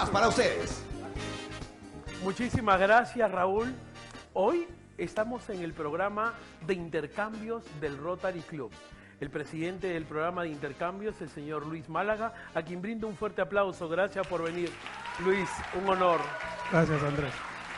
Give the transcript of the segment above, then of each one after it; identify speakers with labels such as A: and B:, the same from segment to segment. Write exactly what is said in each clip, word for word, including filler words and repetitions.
A: más para ustedes.
B: Muchísimas gracias, Raúl. Hoy estamos en el programa de intercambios del Rotary Club. El presidente del programa de intercambios, el señor Luis Málaga, a quien brindo un fuerte aplauso. Gracias por venir. Luis, un honor.
C: Gracias, Andrés.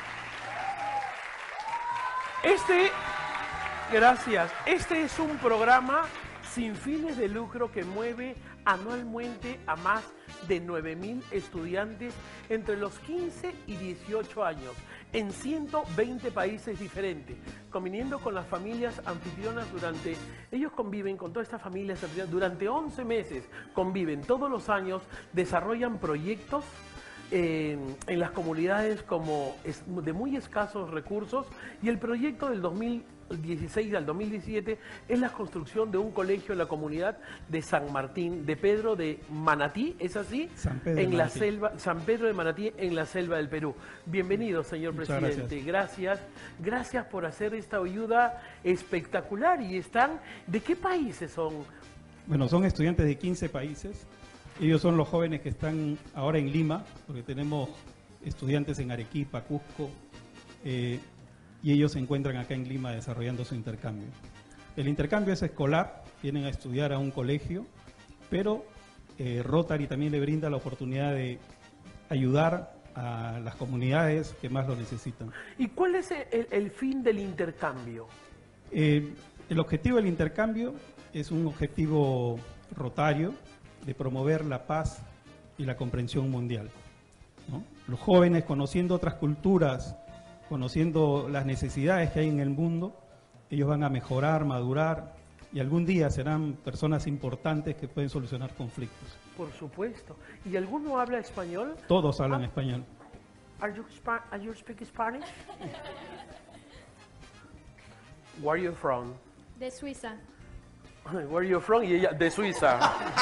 B: Este, gracias. Este es un programa sin fines de lucro que mueve anualmente a más de nueve mil estudiantes entre los quince y dieciocho años en ciento veinte países diferentes, conviniendo con las familias anfitrionas durante... Ellos conviven con todas estas familias anfitrionas durante once meses, conviven todos los años, desarrollan proyectos eh, en las comunidades como es, de muy escasos recursos, y el proyecto del dos mil dieciséis al dos mil diecisiete es la construcción de un colegio en la comunidad de San Martín de Pedro de Manatí, ¿es así?
C: San Pedro
B: en
C: de
B: la
C: Manatí.
B: selva, San Pedro de Manatí, en la selva del Perú. Bienvenido, señor
C: Muchas
B: presidente. Gracias. gracias. Gracias por hacer esta ayuda espectacular. ¿Y están? ¿De qué países son?
C: Bueno, son estudiantes de quince países. Ellos son los jóvenes que están ahora en Lima, porque tenemos estudiantes en Arequipa, Cusco, eh, y ellos se encuentran acá en Lima desarrollando su intercambio. El intercambio es escolar, vienen a estudiar a un colegio, pero eh, Rotary también le brinda la oportunidad de ayudar a las comunidades que más lo necesitan.
B: ¿Y cuál es el, el fin del intercambio?
C: Eh, el objetivo del intercambio es un objetivo rotario de promover la paz y la comprensión mundial, ¿no? Los jóvenes, conociendo otras culturas, conociendo las necesidades que hay en el mundo, ellos van a mejorar, madurar, y algún día serán personas importantes que pueden solucionar conflictos.
B: Por supuesto. ¿Y alguno habla español?
C: Todos hablan
B: ah.
C: español.
B: Are you, Spa are you speak Spanish? Where are you from?
D: De Suiza.
B: Where are you from? Y ella, de Suiza.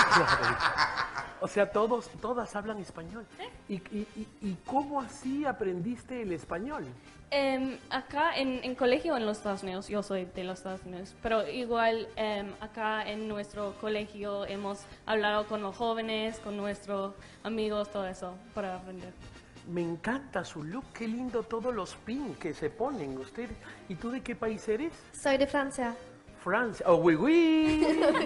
B: O sea, todos, todas hablan español. ¿Y, y, y, y cómo así aprendiste el español?
D: Um, acá en, en colegio en los Estados Unidos, yo soy de los Estados Unidos, pero igual um, acá en nuestro colegio hemos hablado con los jóvenes, con nuestros amigos, todo eso, para aprender.
B: Me encanta su look, qué lindo todos los pins que se ponen ustedes. ¿Y tú de qué país eres?
E: Soy de Francia.
B: Francia. Oh, oui, oui.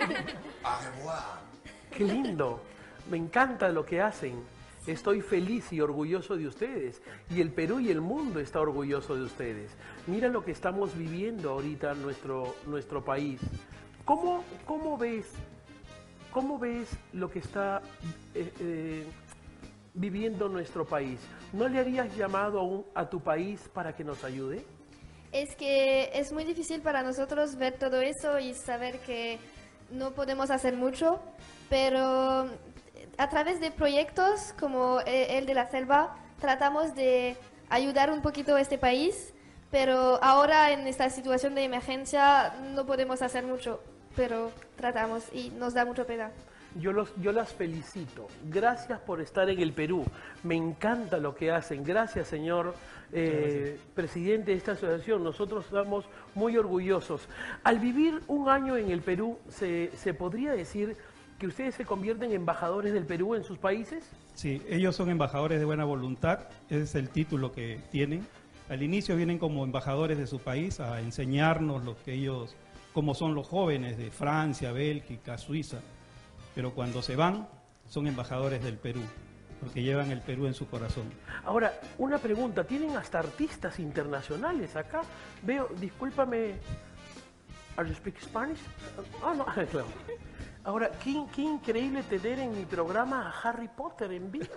B: Qué lindo. Me encanta lo que hacen. Estoy feliz y orgulloso de ustedes. Y el Perú y el mundo está orgulloso de ustedes. Mira lo que estamos viviendo ahorita en nuestro, nuestro país. ¿Cómo, cómo ves, cómo ves lo que está eh, eh, viviendo nuestro país? ¿No le harías llamado a, un, a tu país para que nos ayude?
E: Es que es muy difícil para nosotros ver todo eso y saber que no podemos hacer mucho, pero a través de proyectos como el de la selva tratamos de ayudar un poquito a este país, pero ahora en esta situación de emergencia no podemos hacer mucho, pero tratamos y nos da mucha pena.
B: Yo, los, yo las felicito. Gracias por estar en el Perú. Me encanta lo que hacen. Gracias, señor eh, presidente de esta asociación. Nosotros estamos muy orgullosos. Al vivir un año en el Perú, ¿se, se podría decir que ustedes se convierten en embajadores del Perú en sus países?
C: Sí, ellos son embajadores de buena voluntad. Ese es el título que tienen. Al inicio vienen como embajadores de su país a enseñarnos lo que ellos, cómo son los jóvenes de Francia, Bélgica, Suiza. Pero cuando se van, son embajadores del Perú, porque llevan el Perú en su corazón.
B: Ahora, una pregunta, ¿tienen hasta artistas internacionales acá? Veo, discúlpame, ¿are you speak Spanish? Ah, no, claro. Ahora, qué, qué increíble tener en mi programa a Harry Potter en vivo.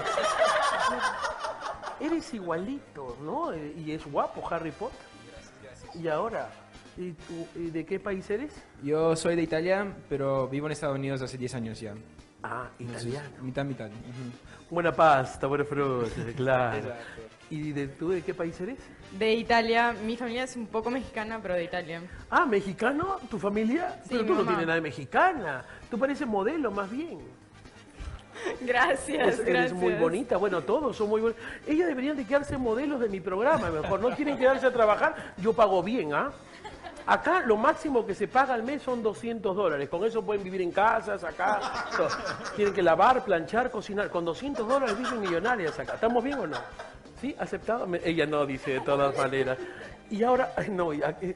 B: Eres igualito, ¿no? Y es guapo Harry Potter. Gracias, gracias. Y ahora... ¿Y tú, y de qué país eres?
F: Yo soy de Italia, pero vivo en Estados Unidos hace diez años ya.
B: Ah, italiano.
F: Entonces, mitad, mitad. Uh-huh.
B: Buena pasta, buena fruta, claro.
F: Exacto.
B: ¿Y de, tú de qué país eres?
G: De Italia. Mi familia es un poco mexicana, pero de Italia.
B: Ah, ¿mexicano? ¿Tu familia?
G: Sí,
B: pero tú no
G: mamá.
B: tienes nada de mexicana. Tú pareces modelo, más bien.
G: Gracias,
B: es,
G: gracias.
B: Eres muy bonita, bueno, todos son muy bonitos. Ellas deberían de quedarse modelos de mi programa, mejor. No quieren quedarse a trabajar, yo pago bien, ¿ah? Acá lo máximo que se paga al mes son doscientos dólares. Con eso pueden vivir en casas, acá. No, tienen que lavar, planchar, cocinar. Con doscientos dólares viven millonarias acá. ¿Estamos bien o no? ¿Sí? ¿Aceptado? Me- ella no, dice de todas maneras. Y ahora, ay, no, ya, eh,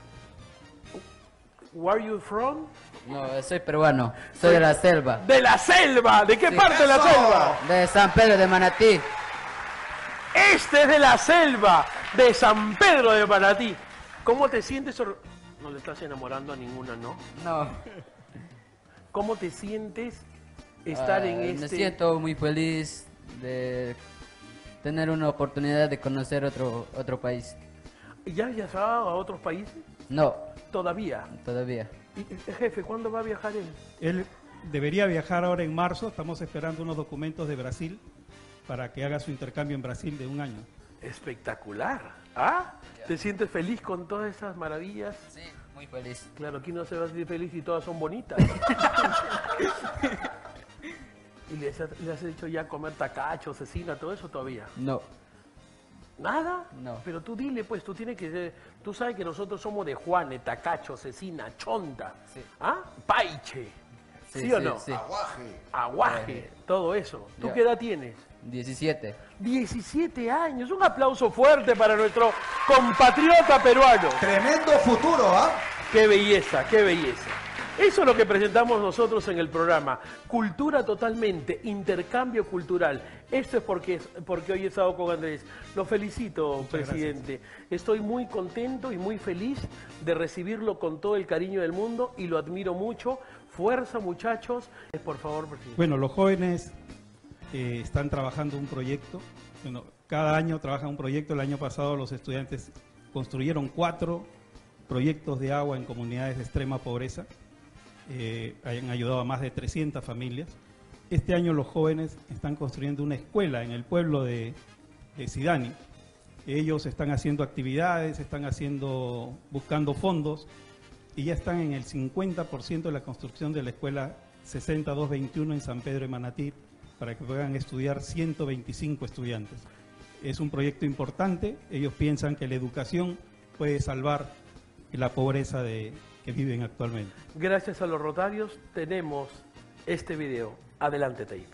B: where are you from?
A: No, soy peruano, soy de la selva,
B: ¡De la selva! ¿De qué
A: Sí.
B: parte de la
H: ¡Eso!
B: selva?
A: de San Pedro de Manatí.
B: Este es de la selva, de San Pedro de Manatí. ¿Cómo te sientes? or- No le estás enamorando a ninguna, ¿no?
A: No,
B: ¿Cómo te sientes estar
A: ah,
B: en
A: me
B: este...
A: siento muy feliz de tener una oportunidad de conocer otro otro país.
B: ¿Ya has viajado a otros países?
A: No,
B: Todavía.
A: todavía.
B: Y, eh, jefe, ¿cuándo va a viajar él?
C: Él debería viajar ahora en marzo, estamos esperando unos documentos de Brasil para que haga su intercambio en Brasil de un año.
B: Espectacular. ¿Ah? ¿Te sientes feliz con todas esas maravillas?
A: Sí, muy feliz.
B: Claro, aquí no se va a sentir feliz y todas son bonitas. ¿Y les has, les has hecho ya comer tacacho, cecina, todo eso todavía?
A: No,
B: ¿Nada?
A: No.
B: Pero tú dile, pues, tú tienes que ser... Tú sabes que nosotros somos de Juane, tacacho, cecina, chonta.
A: Sí.
B: ¿Ah? Paiche. ¿Sí,
A: Sí,
B: o
A: sí,
B: no?
A: sí.
H: Aguaje.
B: Aguaje, todo eso. ¿Tú
A: Ya.
B: qué edad tienes?
A: diecisiete.
B: diecisiete años. Un aplauso fuerte para nuestro compatriota peruano.
H: Tremendo futuro, ¿ah?
B: Qué belleza, qué belleza. Eso es lo que presentamos nosotros en el programa. Cultura totalmente, intercambio cultural. Esto es porque, porque hoy he estado con Andrés. Lo felicito,
C: Muchas
B: presidente. Estoy muy contento y muy feliz de recibirlo con todo el cariño del mundo y lo admiro mucho. Fuerza, muchachos. Por favor, presidente.
C: Bueno, los jóvenes eh, están trabajando un proyecto. Bueno, cada año trabajan un proyecto. El año pasado los estudiantes construyeron cuatro proyectos de agua en comunidades de extrema pobreza. Eh, han ayudado a más de trescientas familias. Este año los jóvenes están construyendo una escuela en el pueblo de, de Sidani. Ellos están haciendo actividades, están haciendo, buscando fondos y ya están en el cincuenta por ciento de la construcción de la escuela sesenta y dos veintiuno en San Pedro de Manatí para que puedan estudiar ciento veinticinco estudiantes. Es un proyecto importante. Ellos piensan que la educación puede salvar la pobreza de que viven actualmente.
B: Gracias a los rotarios tenemos este video. Adelante, Taib.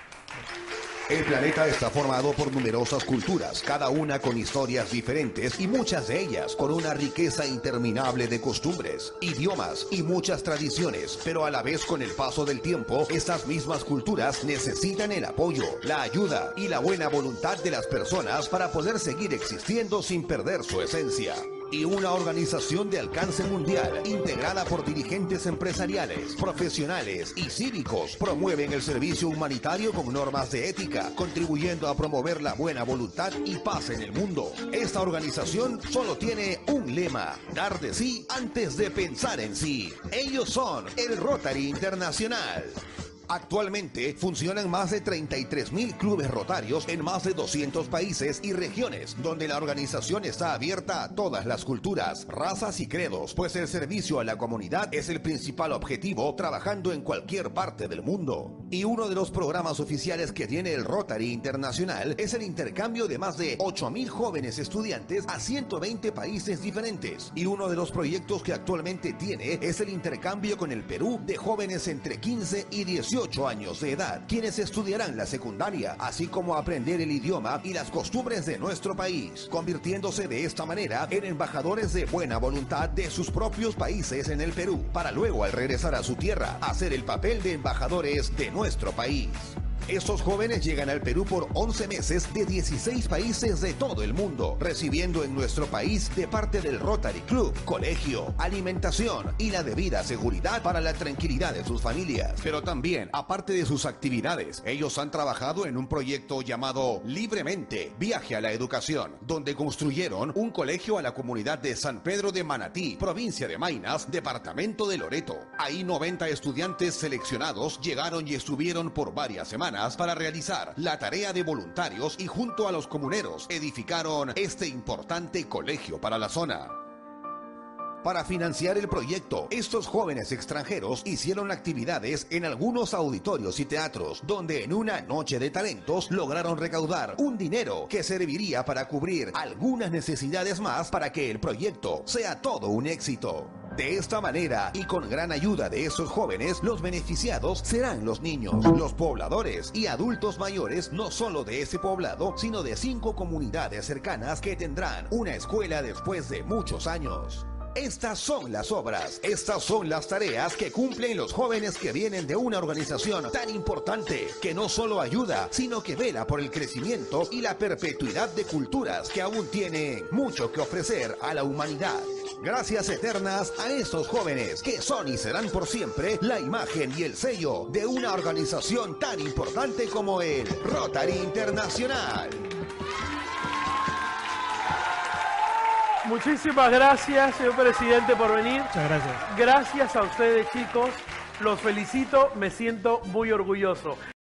I: El planeta está formado por numerosas culturas, cada una con historias diferentes y muchas de ellas con una riqueza interminable de costumbres, idiomas y muchas tradiciones, pero a la vez con el paso del tiempo, estas mismas culturas necesitan el apoyo, la ayuda y la buena voluntad de las personas para poder seguir existiendo sin perder su esencia. Y una organización de alcance mundial, integrada por dirigentes empresariales, profesionales y cívicos, promueven el servicio humanitario con normas de ética, contribuyendo a promover la buena voluntad y paz en el mundo. Esta organización solo tiene un lema: dar de sí antes de pensar en sí. Ellos son el Rotary Internacional. Actualmente funcionan más de treinta y tres mil clubes rotarios en más de doscientos países y regiones, donde la organización está abierta a todas las culturas, razas y credos, pues el servicio a la comunidad es el principal objetivo trabajando en cualquier parte del mundo. Y uno de los programas oficiales que tiene el Rotary Internacional es el intercambio de más de ocho mil jóvenes estudiantes a ciento veinte países diferentes. Y uno de los proyectos que actualmente tiene es el intercambio con el Perú de jóvenes entre quince y dieciocho años de edad, quienes estudiarán la secundaria, así como aprender el idioma y las costumbres de nuestro país, convirtiéndose de esta manera en embajadores de buena voluntad de sus propios países en el Perú, para luego al regresar a su tierra, hacer el papel de embajadores de nuestro país. Estos jóvenes llegan al Perú por once meses de dieciséis países de todo el mundo, recibiendo en nuestro país de parte del Rotary Club, colegio, alimentación y la debida seguridad para la tranquilidad de sus familias. Pero también, aparte de sus actividades, ellos han trabajado en un proyecto llamado Libremente, Viaje a la Educación, donde construyeron un colegio a la comunidad de San Pedro de Manatí, provincia de Maynas, departamento de Loreto. Ahí noventa estudiantes seleccionados llegaron y estuvieron por varias semanas para realizar la tarea de voluntarios y junto a los comuneros edificaron este importante colegio para la zona. Para financiar el proyecto, estos jóvenes extranjeros hicieron actividades en algunos auditorios y teatros, donde en una noche de talentos lograron recaudar un dinero que serviría para cubrir algunas necesidades más para que el proyecto sea todo un éxito. De esta manera, y con gran ayuda de esos jóvenes, los beneficiados serán los niños, los pobladores y adultos mayores, no solo de ese poblado, sino de cinco comunidades cercanas que tendrán una escuela después de muchos años. Estas son las obras, estas son las tareas que cumplen los jóvenes que vienen de una organización tan importante, que no solo ayuda, sino que vela por el crecimiento y la perpetuidad de culturas que aún tienen mucho que ofrecer a la humanidad. Gracias eternas a estos jóvenes que son y serán por siempre la imagen y el sello de una organización tan importante como el Rotary Internacional.
B: Muchísimas gracias, señor presidente, por venir.
C: Muchas gracias.
B: Gracias a ustedes, chicos. Los felicito, me siento muy orgulloso.